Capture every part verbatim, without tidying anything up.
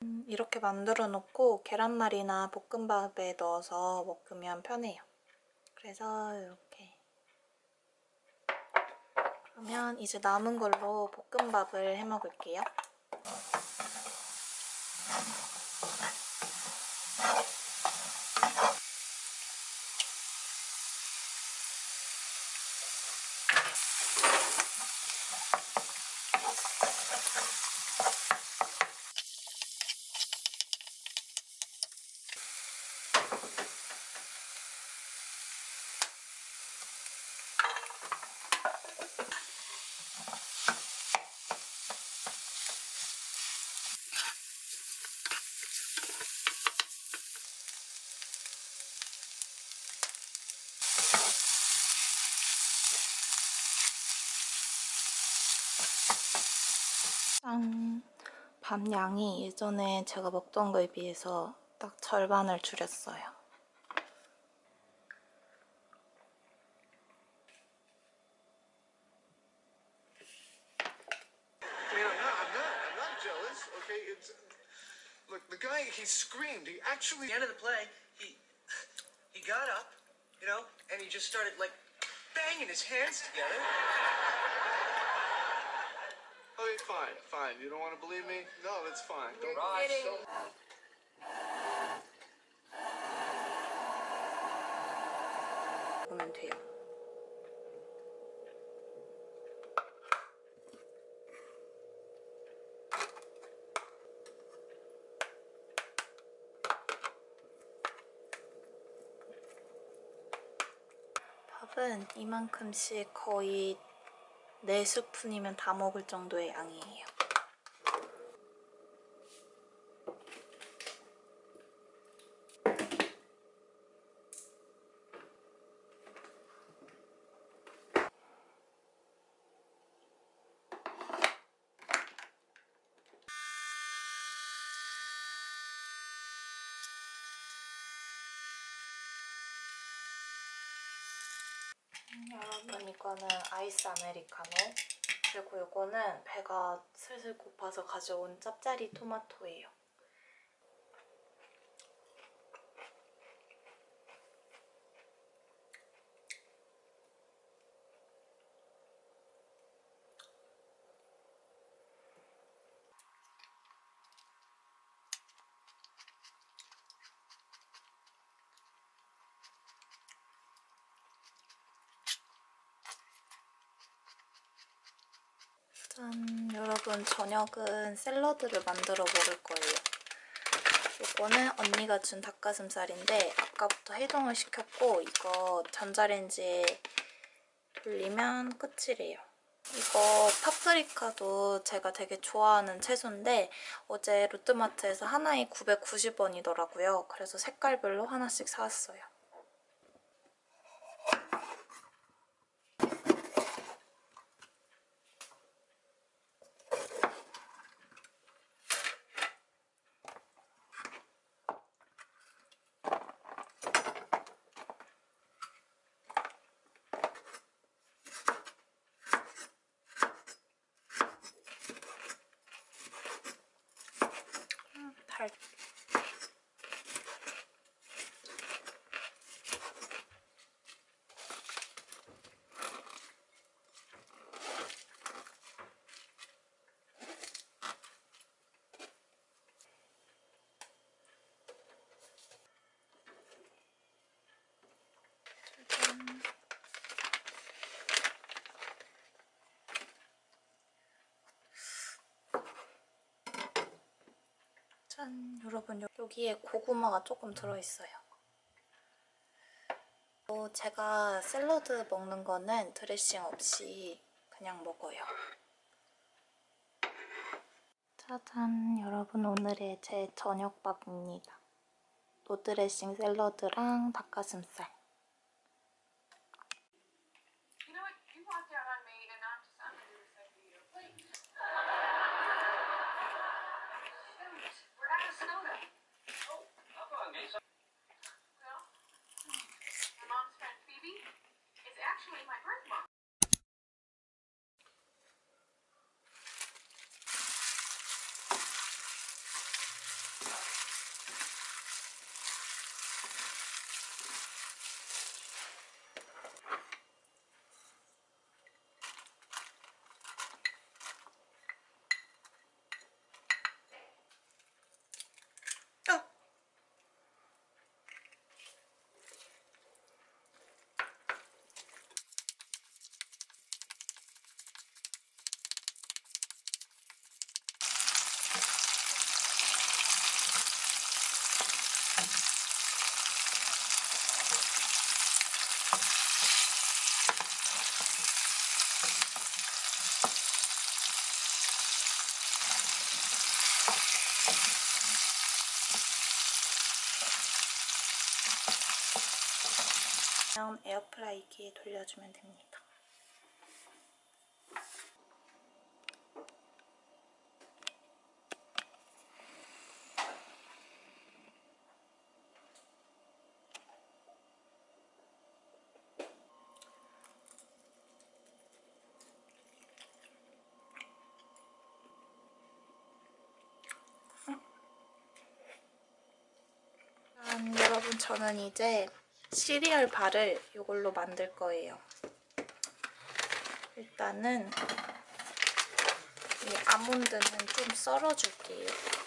음, 이렇게 만들어 놓고 계란말이나 볶음밥에 넣어서 먹으면 편해요. 그래서 이렇게. 그러면 이제 남은 걸로 볶음밥을 해 먹을게요. 짠! 밥 양이 예전에 제가 먹던 거에 비해서 딱 절반을 줄였어요. I mean, I'm not, I'm not, I'm not jealous, okay? It's, look, the guy, he screamed. He actually... At the end of the play, he, he got up, you know, and he just started, like, banging his hands together. Okay, fine, fine. You don't want to believe me? No, that's fine. Don't... Raj, don't... 보면 돼요. 밥은 이만큼씩 거의 네 스푼이면 다 먹을 정도의 양이에요. 여러분, 이거는 아이스 아메리카노, 그리고 이거는 배가 슬슬 고파서 가져온 짭짜리 토마토예요. 짠! 여러분, 저녁은 샐러드를 만들어 먹을 거예요. 이거는 언니가 준 닭가슴살인데 아까부터 해동을 시켰고 이거 전자레인지에 돌리면 끝이래요. 이거 파프리카도 제가 되게 좋아하는 채소인데 어제 롯데마트에서 하나에 구백구십 원이더라고요. 그래서 색깔별로 하나씩 사왔어요. 달... 짠! 여러분, 여기에 고구마가 조금 들어있어요. 제가 샐러드 먹는 거는 드레싱 없이 그냥 먹어요. 짜잔! 여러분, 오늘의 제 저녁밥입니다. 노드레싱 샐러드랑 닭가슴살. 그냥 에어프라이기에 돌려주면 됩니다. 음, 여러분 저는 이제 시리얼 바를 이걸로 만들 거예요. 일단은 이 아몬드는 좀 썰어줄게요.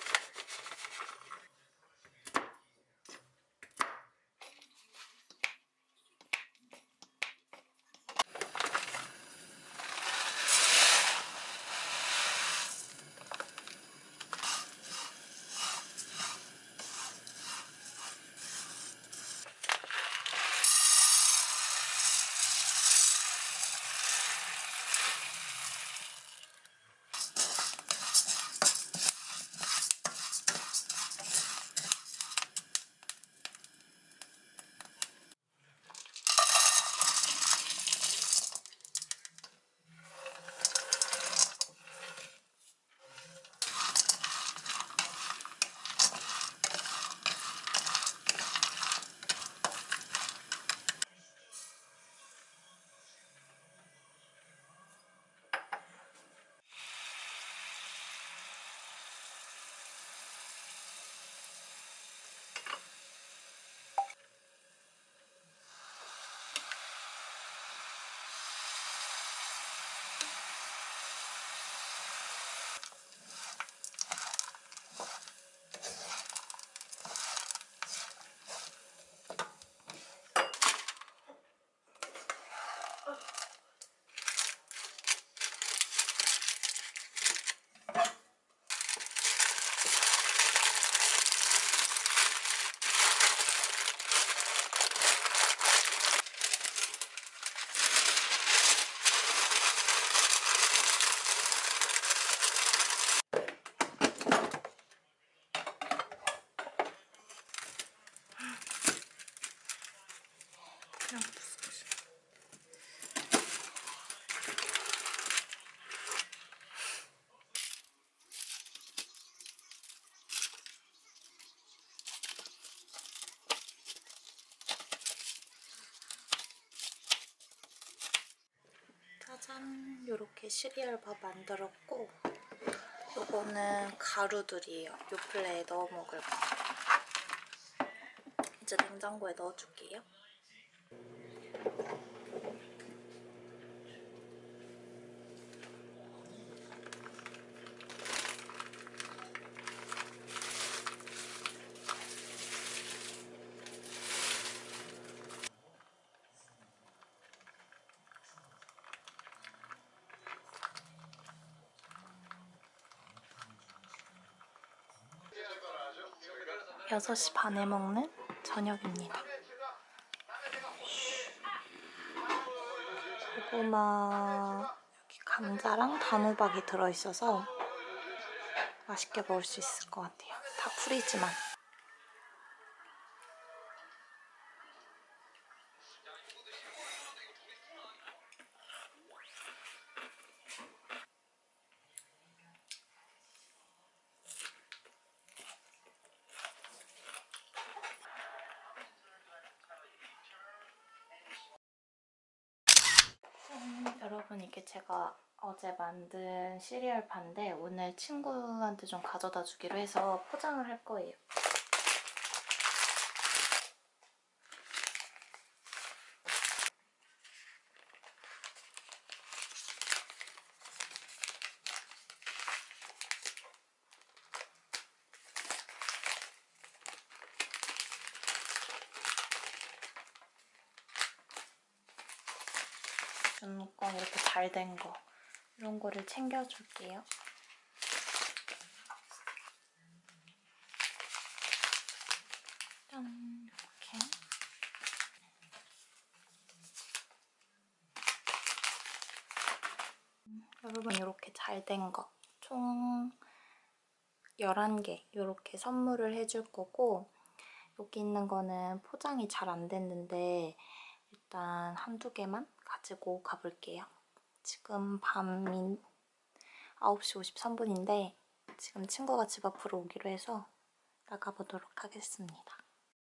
짜잔! 이렇게 시리얼 밥 만들었고 요거는 가루들이에요. 요플레에 넣어 먹을 거. 이제 냉장고에 넣어줄게요. 여섯 시 반에 먹는 저녁입니다. 고구마, 여기 감자랑 단호박이 들어있어서 맛있게 먹을 수 있을 것 같아요. 다 풀이지만. 짠! 여러분 이게 제가 어제 만든 시리얼 바인데 오늘 친구한테 좀 가져다 주기로 해서 포장을 할 거예요. 뚜껑 이렇게 잘 된 거 이런 거를 챙겨줄게요. 짠! 이렇게 음, 여러분 이렇게 잘 된 거 총 열한 개 이렇게 선물을 해줄 거고 여기 있는 거는 포장이 잘 안 됐는데 일단 한두 개만 가지고 가볼게요. 지금 밤인 아홉 시 오십삼 분인데 지금 친구가 집 앞으로 오기로 해서 나가보도록 하겠습니다.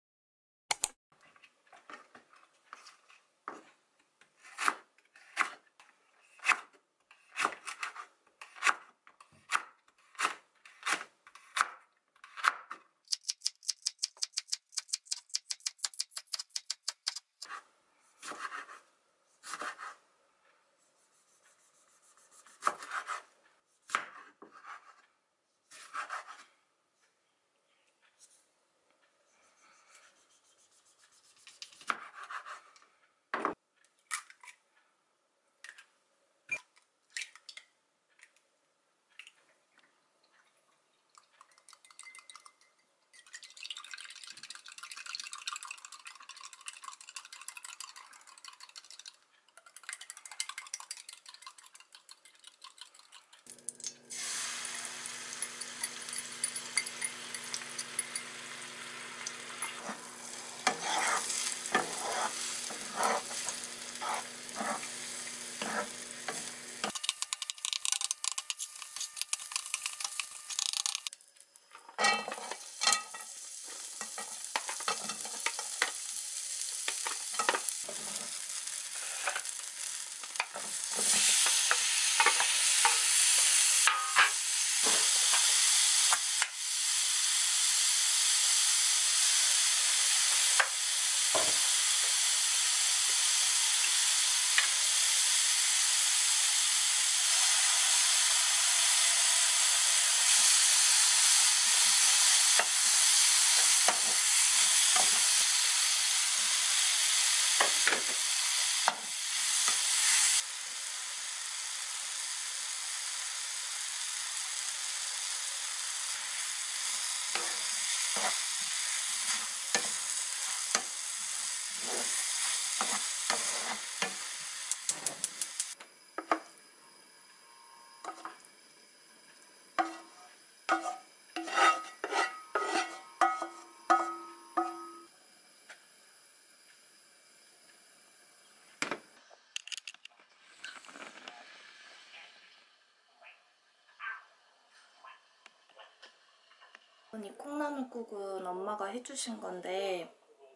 이 콩나물국은 엄마가 해주신 건데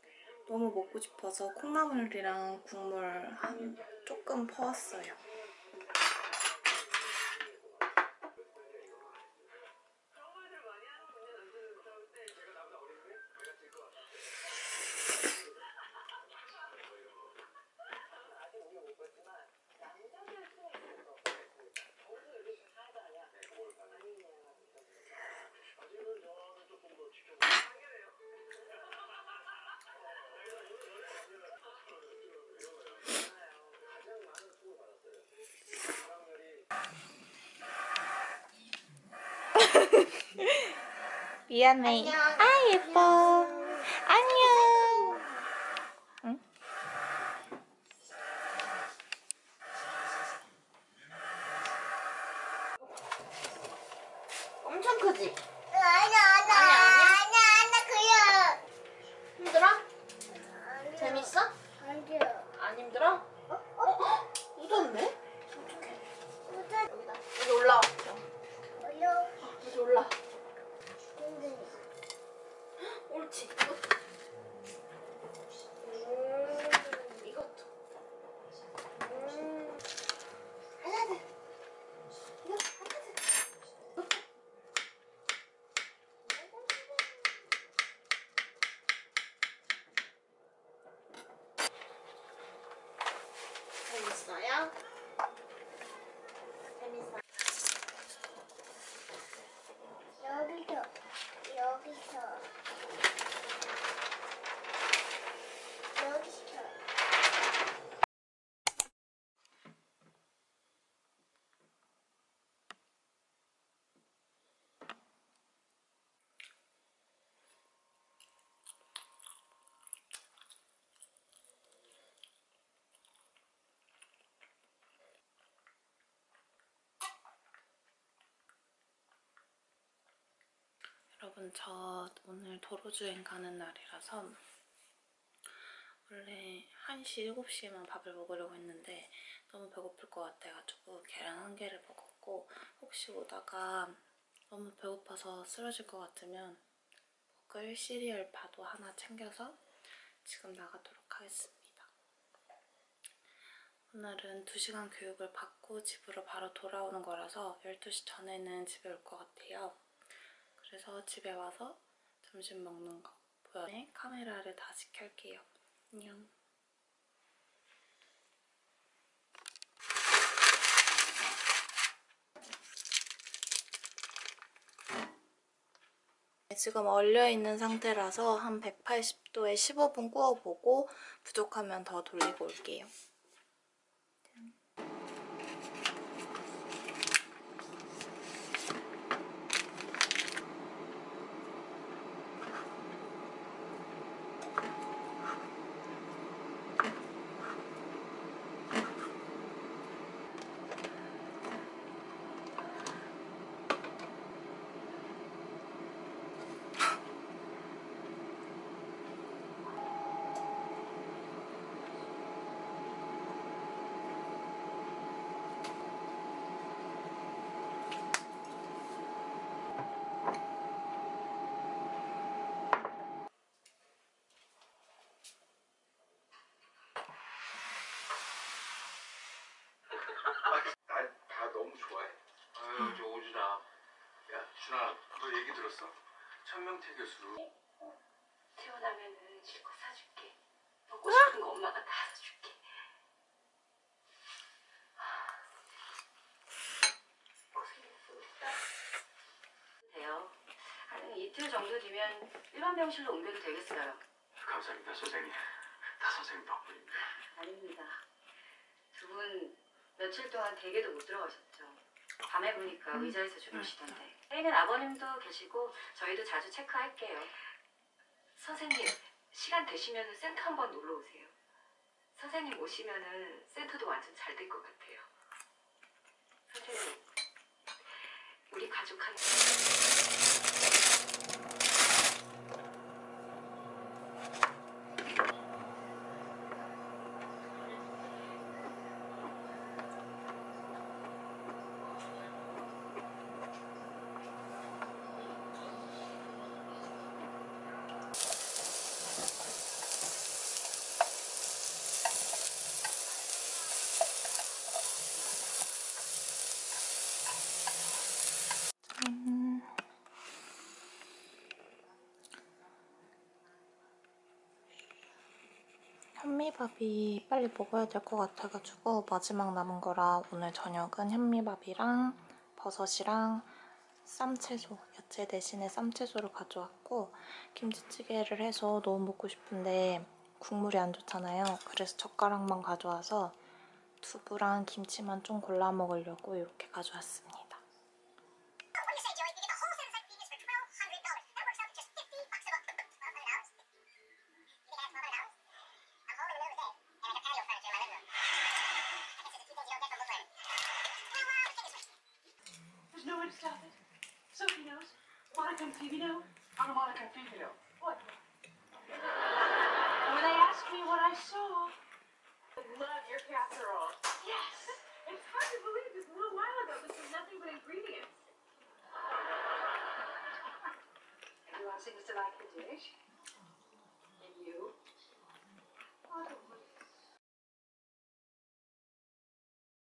너무 먹고 싶어서 콩나물이랑 국물 한 조금 퍼왔어요. 미안해. 안녕. 아 예뻐. 안녕. 응? 엄청 크지? 아니야, 아니야, 아니야, 아니야, 그냥. 힘들어? 아니야. 재밌어? 아니야. 안 힘들어? 어? 어? 묻었네? 어떡해. 여기다. 여기 올라와. 어려. 여기 올라. 근데. 옳지. 이것도. 음, 이것도. 음. 하나, 둘. 이거 하나, 둘. 재밌어요? 재밌어. 여기서. 여기서. 여기서. 여러분, 저 오늘 도로주행 가는 날이라서 원래 한 시, 일곱 시에만 밥을 먹으려고 했는데 너무 배고플 것 같아가지고 계란 한 개를 먹었고, 혹시 오다가 너무 배고파서 쓰러질 것 같으면 먹을 시리얼 바도 하나 챙겨서 지금 나가도록 하겠습니다. 오늘은 두 시간 교육을 받고 집으로 바로 돌아오는 거라서 열두 시 전에는 집에 올 것 같아요. 그래서 집에 와서 점심 먹는 거 보여. 카메라를 다시 켤게요. 안녕. 지금 얼려있는 상태라서 한 백팔십 도에 십오 분 구워보고 부족하면 더 돌리고 올게요. 날 다 너무 좋아해. 아유, 저 오준아. 야, 준아, 너 얘기 들었어? 천명태 교수. 태어나면은 실컷 사줄게. 먹고 싶은 거 엄마가 다 사줄게. 고생했어. 돼요. 한 이틀 정도 뒤면 일반 병실로 옮겨도 되겠어요. 감사합니다, 선생님. 다 선생님 덕분입니다. 아닙니다. 두 분 며칠 동안 댁에도 못 들어가셨죠. 밤에 보니까 의자에서 주무시던데. 혜인은 아버님도 계시고 저희도 자주 체크할게요. 선생님, 시간 되시면 센터 한번 놀러 오세요. 선생님 오시면은 센터도 완전 잘 될 것 같아요. 선생님, 우리 가족 한... 음. 현미밥이 빨리 먹어야 될 것 같아가지고 마지막 남은 거라 오늘 저녁은 현미밥이랑 버섯이랑 쌈채소, 야채 대신에 쌈채소를 가져왔고, 김치찌개를 해서 너무 먹고 싶은데 국물이 안 좋잖아요. 그래서 젓가락만 가져와서 두부랑 김치만 좀 골라 먹으려고 이렇게 가져왔습니다. There's no way to stop it. Sophie knows. Monica and Phoebe know. How do Monica and Phoebe know? What? When they asked me what I saw. I love your casserole. Yes. It's hard to believe just a little while ago this was nothing but ingredients. Everyone seems to like the dish.